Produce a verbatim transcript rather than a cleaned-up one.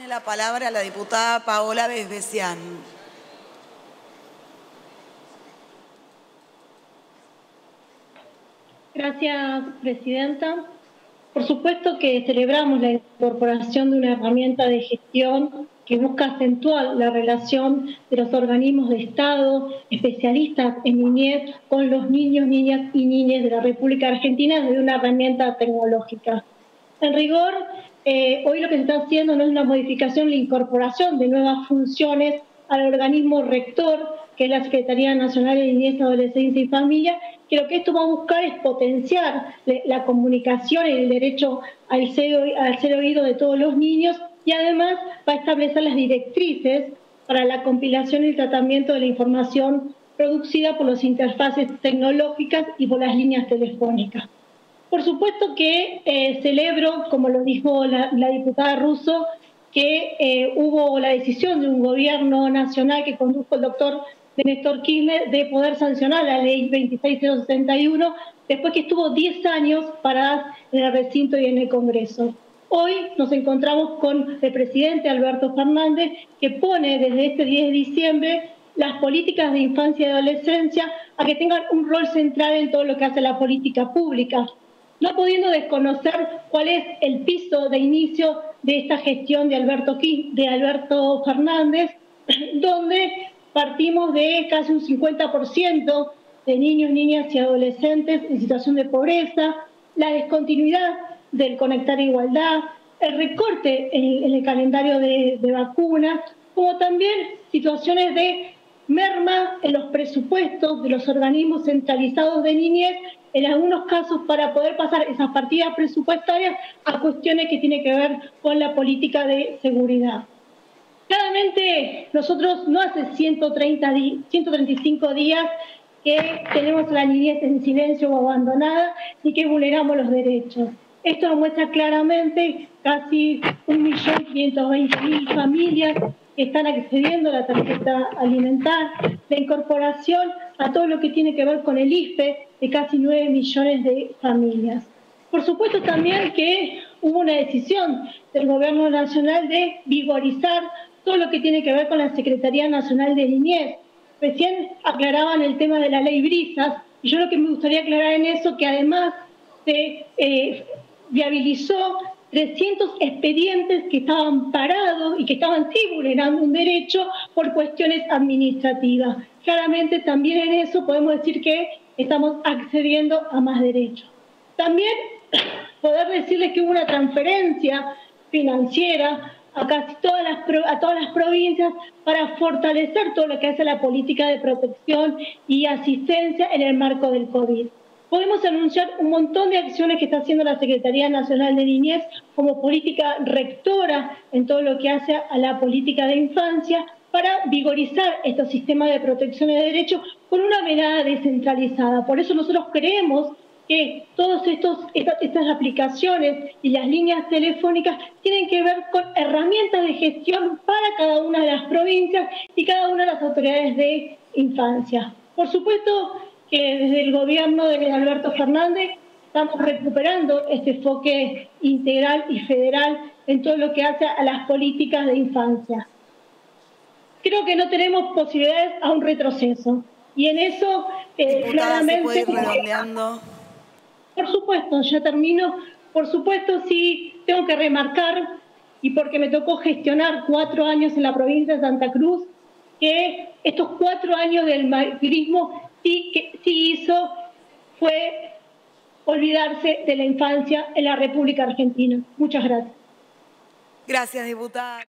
la palabra a la diputada Paola Besbesián. Gracias, presidenta. Por supuesto que celebramos la incorporación de una herramienta de gestión que busca acentuar la relación de los organismos de Estado, especialistas en niñez, con los niños, niñas y niñas de la República Argentina desde una herramienta tecnológica. En rigor, eh, hoy lo que se está haciendo no es una modificación, la incorporación de nuevas funciones al organismo rector, que es la Secretaría Nacional de Niñez, Adolescencia y Familia, que lo que esto va a buscar es potenciar la comunicación y el derecho al ser, al ser oído de todos los niños, y además va a establecer las directrices para la compilación y el tratamiento de la información producida por las interfaces tecnológicas y por las líneas telefónicas. Por supuesto que eh, celebro, como lo dijo la, la diputada Russo, que eh, hubo la decisión de un gobierno nacional que condujo el doctor Néstor Kirchner de poder sancionar la ley veintiséis mil sesenta y uno después que estuvo diez años parada en el recinto y en el Congreso. Hoy nos encontramos con el presidente Alberto Fernández, que pone desde este diez de diciembre las políticas de infancia y adolescencia a que tengan un rol central en todo lo que hace la política pública, no pudiendo desconocer cuál es el piso de inicio de esta gestión de Alberto, de Alberto Fernández, donde partimos de casi un cincuenta por ciento de niños, niñas y adolescentes en situación de pobreza, la descontinuidad del Conectar Igualdad, el recorte en, en el calendario de, de vacunas, como también situaciones de merma en los presupuestos de los organismos centralizados de niñez, en algunos casos para poder pasar esas partidas presupuestarias a cuestiones que tienen que ver con la política de seguridad. Claramente nosotros no hace ciento treinta, ciento treinta y cinco días que tenemos a la niñez en silencio o abandonada ni que vulneramos los derechos. Esto lo muestra claramente casi un millón quinientos veinte mil familias que están accediendo a la tarjeta alimentar, la incorporación a todo lo que tiene que ver con el I F E de casi nueve millones de familias. Por supuesto también que hubo una decisión del Gobierno Nacional de vigorizar todo lo que tiene que ver con la Secretaría Nacional de Niñez. Recién aclaraban el tema de la ley Brisas, y yo lo que me gustaría aclarar en eso, que además se eh, viabilizó trescientos expedientes que estaban parados y que estaban sí vulnerando un derecho por cuestiones administrativas. Claramente también en eso podemos decir que estamos accediendo a más derechos. También poder decirles que hubo una transferencia financiera a casi todas las, a todas las provincias para fortalecer todo lo que hace la política de protección y asistencia en el marco del COVID. Podemos anunciar un montón de acciones que está haciendo la Secretaría Nacional de Niñez como política rectora en todo lo que hace a la política de infancia para vigorizar estos sistemas de protección de derechos con una mirada descentralizada. Por eso nosotros creemos que todas estas aplicaciones y las líneas telefónicas tienen que ver con herramientas de gestión para cada una de las provincias y cada una de las autoridades de infancia. Por supuesto que desde el gobierno de Alberto Fernández estamos recuperando este enfoque integral y federal en todo lo que hace a las políticas de infancia. Creo que no tenemos posibilidades a un retroceso y en eso eh, claramente... ¿Se puede ir redondeando? Por supuesto, ya termino. Por supuesto, sí tengo que remarcar, y porque me tocó gestionar cuatro años en la provincia de Santa Cruz, que estos cuatro años del macrismo sí, que, sí hizo fue olvidarse de la infancia en la República Argentina. Muchas gracias. Gracias, diputada.